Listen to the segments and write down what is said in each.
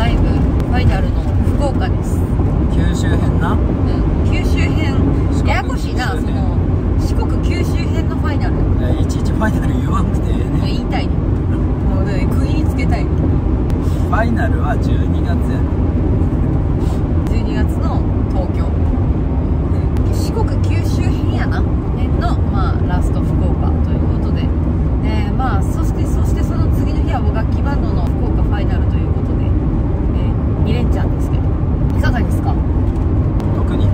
ライブファイナルの福岡です。 九州編な、 九州編ややこしいな。その四国九州編のファイナル、 いちいちファイナル言わんくてええね。 言いたいね。もうね、区切りつけたい。 ファイナルは12月やね。 12月の東京、四国九州編やな編の、ラスト福岡ということで、そしてその次の日は僕楽器バンドの福岡ファイナルということで、2連チャンですけど、いかがですか？ 特に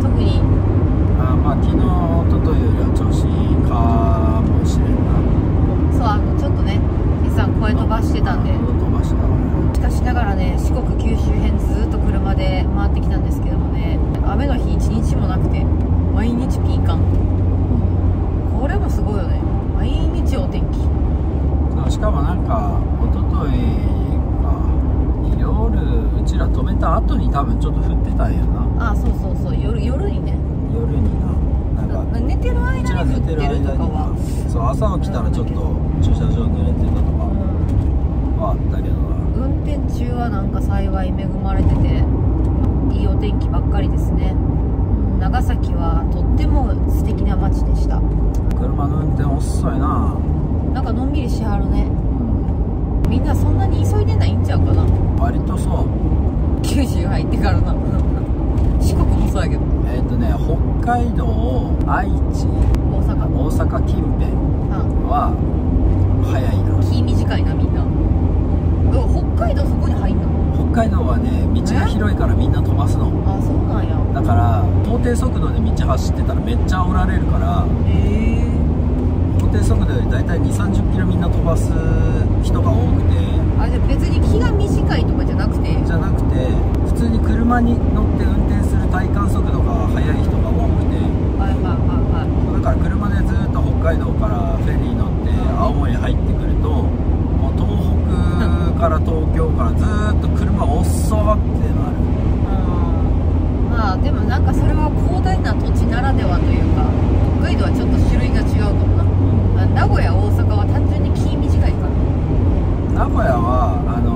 昨日おとといよりは調子いいかもしれんな。 そう、ちょっとね、さん声飛ばしてたんで、しかしながらね、四国九州編ずっと車で回ってきたんですけどもね、雨の日一日もなくて毎日ピーカン、これもすごいよね。毎日お天気。 しかもなんかおとといか夜うちら止めた後に多分ちょっと降ってたんやな。 そう夜にね、 夜になんか寝てる間に降ってるとかは、 そう朝起きたらちょっと駐車場濡れてたとかはあったけどな。 運転中はなんか幸い恵まれてていいお天気ばっかりですね。長崎はとっても素敵な街でした。 車の運転遅いな。 なんかのんびりしはるね。みんなそんなに急いでないんちゃうかな。 割とそう。 九州入ってからな四国もそうやけど、 北海道、愛知、大阪近辺は早いな。 気短いなみんな。北海道そこに入んの？ 北海道はね、道が広いからみんな飛ばすの。 そうなんや。 だから法定速度で道走ってたらめっちゃ煽られるから、法定速度よりだいたい2、30キロみんな飛ばす人が多くて。 じゃあ別に気が短いとかじゃなくて普通に車に乗って運転する体感速度が速い人が多くて、だから車でずっと北海道からフェリー乗って青森入ってくると、もう東北から東京からずっと車遅ってなる。 でもなんかそれは広大な土地ならではというか、北海道はちょっと種類が違うかもな。名古屋、大阪は単純に気短いから。 名古屋は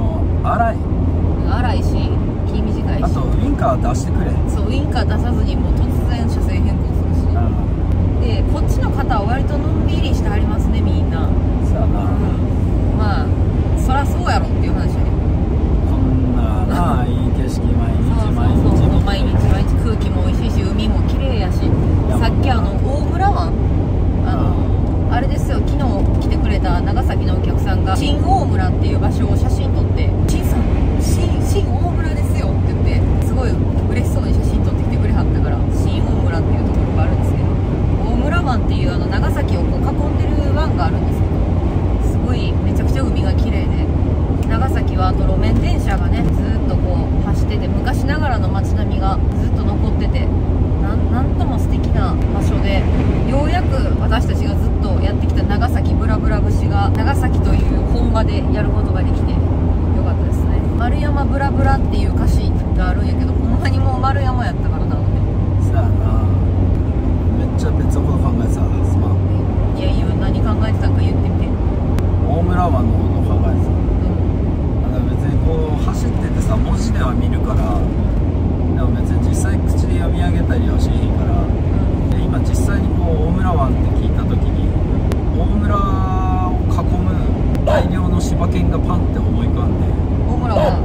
荒いし気短いし、 あとウインカー出してくれ。 ウインカー出さずにもう突然車線変更するし、でこっちの方は割とのんびりしてはりますね、みんな。 そうやな。 そらそうやろっていう話やね。 こんないい景色毎日空気も美味しいし、海も綺麗やし、さっき大村湾、あれですよ、昨日来てくれた長崎のお客さんが新大村っていう場所を写真撮って、新大村ですよって言ってすごい嬉しそうに写真撮ってきてくれはったから、新大村っていうところがあるんですけど、大村湾っていう長崎をこう囲んでる湾があるんですけど、すごいめちゃくちゃ海が綺麗で、長崎はあと路面電車がねずっとこう走ってて、昔ながらの街並みがずっと残ってて、なんとも素敵な場所で、ようやく私たちがずっとやってきた長崎ブラブラ節が長崎という本場でやることができてよかったですね。丸山ブラブラっていう歌詞があるんやけど、ほんまにもう丸山やったからな。 そうやな。めっちゃ別のこと考えてた。すまん。 いや何考えてたんか言ってみて。 大村湾のこと考えてた。別にこう走っててさ、文字では見るから、でも別に実際口で読み上げたりはしへんから、で今実際にこう大村湾って聞いた時に、大村を囲む大量の柴犬がパンって思い浮かんで、 大村湾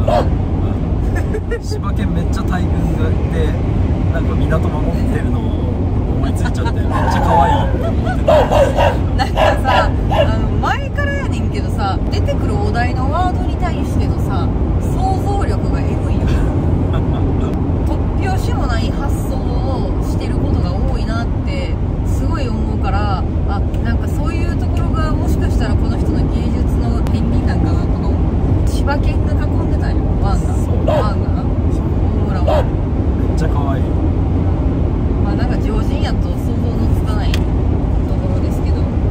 柴犬めっちゃ大群がいて、なんか港守ってるのを思いついちゃって、めっちゃ可愛いって思ってた。 なんかさ、前からやねんけどさ、出てくるお題のワードに対してのさ、想像力がエグいよ。突拍子もない発想をしてることが多いなってすごい思うから、なんかそういうところがもしかしたらこの人の芸術の片鱗なんかなとか思う。柴犬が囲んでたんよ、ワンがな、大村はめっちゃ可愛い。 なんか常人やと想像のつかないところですけど、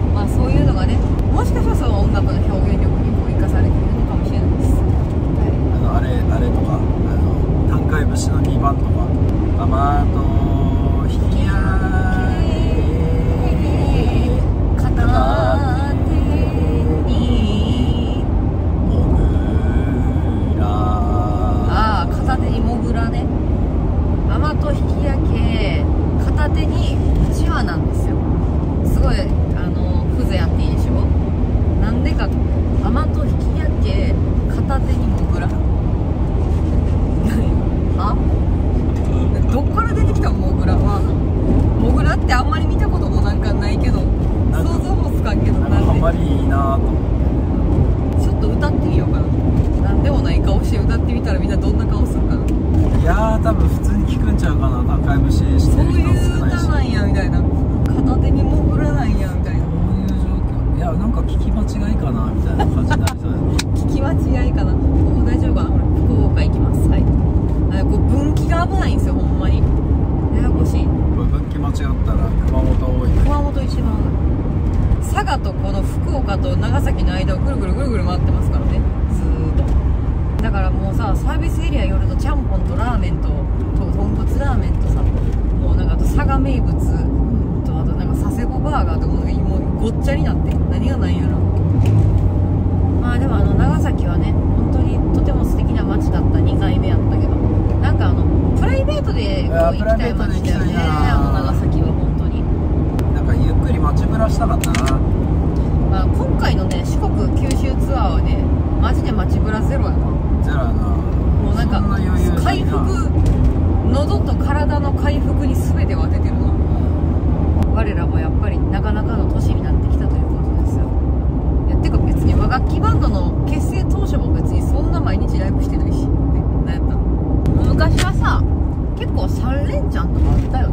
いなと思って。 ちょっと歌ってみようかな。なんでもない顔して歌ってみたらみんなどんな顔するかな。 いやー多分普通に聞くんちゃうかな。高い節してそうる人いう少ないし。 歌なんやみたいな、片手に潜らないんやみたいな、 そういう状況。いやなんか聞き間違いかなみたいな感じになりそうやね。 聞き間違いかな。もう大丈夫かな。これ福岡行きます。はい。これ分岐が危ないんですよ、ほんまにややこしい。 これ分岐間違ったら熊本多いね。 熊本一番佐賀とこの福岡と長崎の間をぐるぐるぐるぐる回ってますからね、ずーっと。だからもうさ、サービスエリア寄るとちゃんぽんとラーメンと豚骨ラーメンとさ、もうなんかあと佐賀名物と、あとなんか佐世保バーガーとかもうごっちゃになって何がないんやろ。まあでも長崎はね、本当にとても素敵な街だった。2回目やったけど、なんかプライベートでこう行きたい街だよね、長崎は本当に。 なんかゆっくり街ぶらしたかったな。 まあ、今回のね四国九州ツアーはねマジで街ぶらゼロやな。 ゼロやな。 もうなんかそんな余裕ないな。 回復、喉と体の回復に全てを当ててるな。我らもやっぱりなかなかの年になってきたということですよ。いやてか別に和楽器バンドの結成当初も別にそんな毎日ライブしてないし、なんやったの。昔はさ結構3連チャンとかあったよね。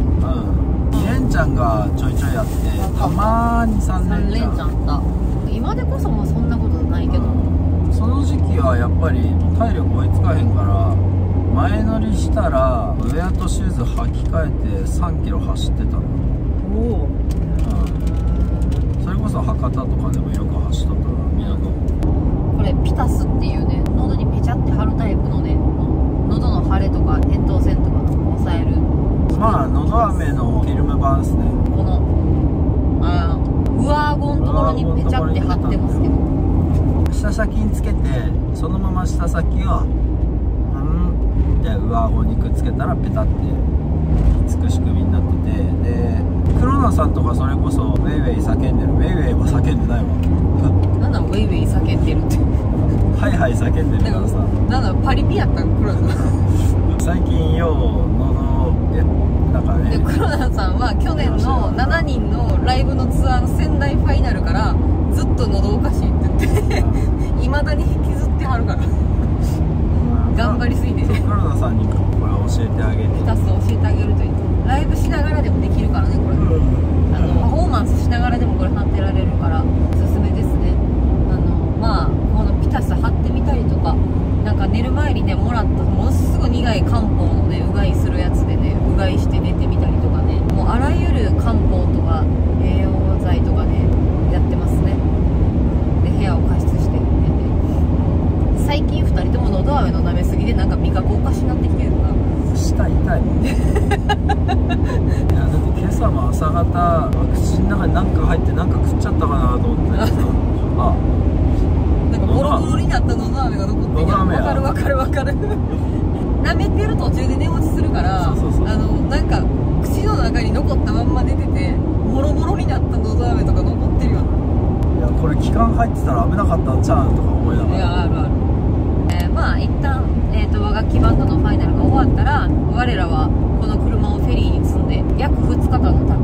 2連チャンがちょいちょいあって、たまに3 3連連チャン。 チャンあった。今でこそもうそんなことないけど、 その時期はやっぱり体力追いつかへんから前乗りしたらウェアとシューズ履き替えて3キロ走ってたの。 おお、 それこそ博多とかでもよく走っとったな、港。 これピタスっていうね、喉にペチャって貼るタイプのね、喉の腫れとか扁桃腺とかを抑える、 まあのど飴のフィルム版ですね。 この上顎のところにペチャって貼ってますけど、 下先につけてそのまま下先をで上顎にくっつけたらペタってつく仕組みになってて、で黒田さんとかそれこそウェイウェイ叫んでる。ウェイウェイは叫んでないわ。 なんなんウェイウェイ叫んでるって。 はいはい叫んでるからさ。 なんだパリピやったん黒田さん。 最近ようなんかね。 で黒田さんは去年の7人のライブのツアーの仙台ファイナルからずっと喉おかしいって言っていまだに引きずってはるから頑張りすぎて黒田さんにもこれ教えてあげて。 ピタスを教えてあげるといい。ライブしながらでもできるからねこれ、パフォーマンスしながらでもこれ貼ってられるからおすすめですね。まあこのピタス貼ってみたりとか、なんか寝る前にねもらったものすごい苦い漢方のねうがいするやつでねうがいして寝てみたりとかね、もうあらゆる漢方とか栄養剤とかねやってますね。で部屋を加湿して寝て、最近2人とも喉飴の舐めすぎでなんか味覚おかしになってきてるな。 舌痛いもんいやだって今朝も朝方口の中に何か入って何か食っちゃったかなと思ってさなんかボロボロになった喉飴が残ってる。わかるわかるわかる舐めてる途中で寝落ちするから、なんか口の中に残ったまんま出ててボロボロになった喉飴とか残ってるよな。 いやこれ気管入ってたら危なかったんちゃうんとか思いながら。 いやあるある。まあ一旦、和楽器バンドのファイナルが終わったら我らはこの車をフェリーに積んで約2日間の旅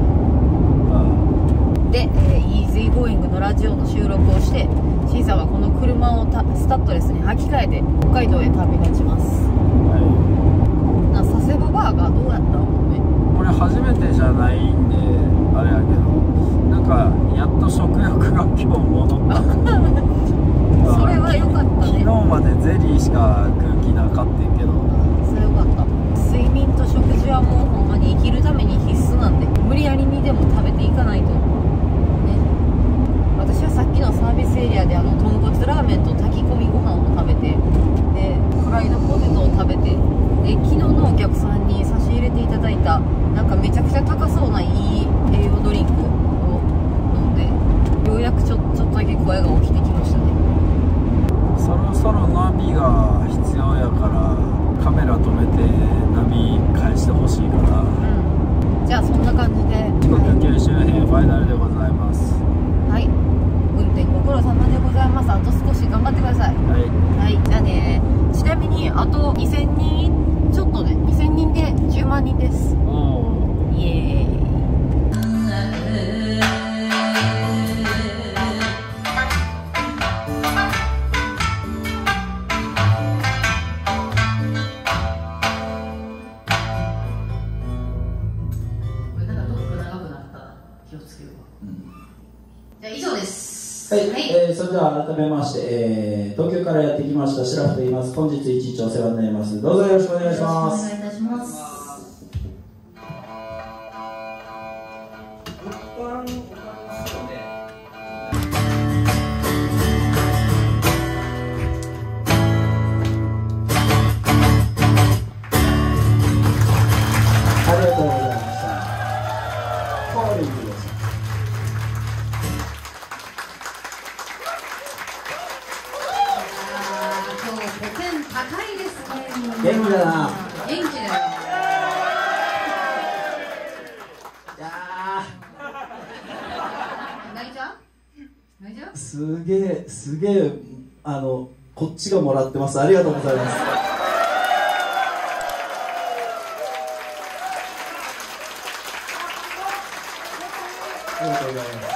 で、イージーゴーイングのラジオの収録をして、シーさんはこの車をスタッドレスに履き替えて北海道へ旅立ちます。佐世保バーガーどうやったの？ これ初めてじゃないんであれやけど、なんかやっと食欲が今日戻ったそれは良かったね。 昨日までゼリーしか空気なかったけど、 それ良かった。睡眠と食事はもうほんまに生きるために必須なんで、無理やりにでも食べていかないとね。私はさっきのサービスエリアで豚骨ラーメンと炊き込みご飯を食べて、でフライドポテトを食べて、で昨日のお客さんに差し入れていただいたなんかめちゃくちゃ高そうないい栄養ドリンクを飲んで、ようやくちょっとだけ声が起きてきましたね。 そろそろナビが必要やからカメラ止めてナビ返してほしいから、 じゃあそんな感じで四国九州編ファイナルでございます。 はい、運転ご苦労様でございます。あと少し頑張ってください。はい、じゃあね。ちなみにあと2000人ちょっとで2000人で10万人です。イエーイ。 それでは改めまして、東京からやってきましたシラフと言います。本日一日お世話になります。どうぞよろしくお願いします。 お願いいたします。 ありがとうございました。コーリングです。 今日5点高いですね。 元気だな。 元気だよ。 いや泣いちゃう？泣いちゃう？ すげえこっちがもらってます。ありがとうございます。ありがとうございます。